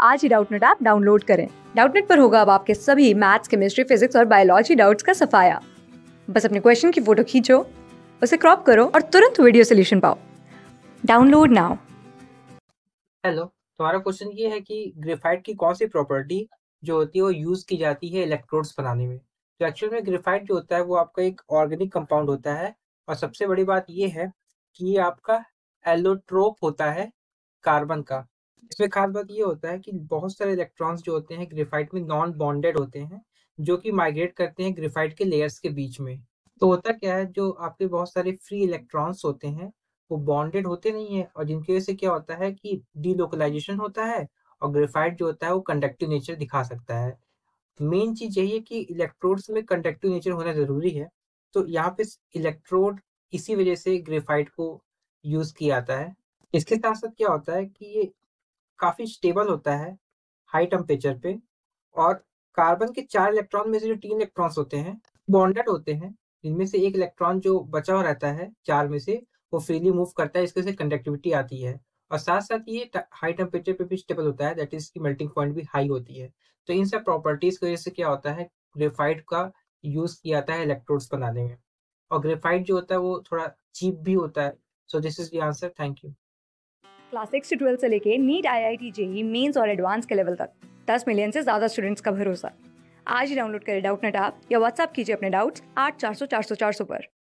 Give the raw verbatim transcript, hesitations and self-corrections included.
आज ही Doubtnut app download करें। डाउटनेट पर होगा अब आपके सभी मैथ्स, केमिस्ट्री, फिजिक्स और बायोलॉजी डाउट्स का सफाया। बस अपने क्वेश्चन की फोटो खींचो, उसे क्रॉप करो और तुरंत वीडियो सोल्यूशन पाओ। Download now. हेलो, तुम्हारा क्वेश्चन ये है कि ग्रेफाइट की कौन सी प्रॉपर्टी जो होती है वो यूज की जाती है इलेक्ट्रोड्स बनाने में। तो एक्चुअल में ग्रेफाइट जो होता है वो आपका एक ऑर्गेनिक कंपाउंड होता है और सबसे बड़ी बात ये है कि ये आपका एलोट्रोप होता है कार्बन का। इसमें खास बात ये होता है कि बहुत सारे इलेक्ट्रॉन्स जो होते हैं ग्रेफाइट में नॉन बॉन्डेड होते हैं, जो कि माइग्रेट करते हैं ग्रेफाइट के लेयर्स के बीच में। तो होता क्या है, जो आपके बहुत सारे फ्री इलेक्ट्रॉन्स होते हैं वो बॉन्डेड होते नहीं है और जिनकी वजह से क्या होता है कि डीलोकलाइजेशन होता है और ग्रेफाइट जो होता है वो कंडक्टिव नेचर दिखा सकता है। मेन चीज यही है कि इलेक्ट्रोड्स में कंडक्टिव नेचर होना जरूरी है। तो यहाँ पे इलेक्ट्रोड इसी वजह से ग्रेफाइट को यूज किया जाता है। इसके साथ साथ क्या होता है कि ये काफी स्टेबल होता है हाई टेम्परेचर पे। और कार्बन के चार इलेक्ट्रॉन में से जो तीन इलेक्ट्रॉन्स होते हैं बॉन्डेड होते हैं, इनमें से एक इलेक्ट्रॉन जो बचा हुआ रहता है चार में से वो फ्रीली मूव करता है, इसके से कंडक्टिविटी आती है। और साथ साथ ये हाई टेम्परेचर पे भी स्टेबल होता है, दैट इज की मेल्टिंग पॉइंट भी हाई होती है। तो इन सब प्रॉपर्टीज की वजह से क्या होता है, ग्रेफाइट का यूज किया जाता है इलेक्ट्रोड्स बनाने में। और ग्रेफाइट जो होता है वो थोड़ा चीप भी होता है। So this is the answer, thank you. Class six से ट्वेल्थ से लेके NEET, I I T, JEE mains और एडवांस के लेवल तक दस मिलियन से ज्यादा स्टूडेंट्स का भरोसा। आज ही डाउनलोड करें डाउटनेट ऐप या व्हाट्सएप कीजिए अपने डाउट्स आठ चार सौ चार सौ चार सौ पर।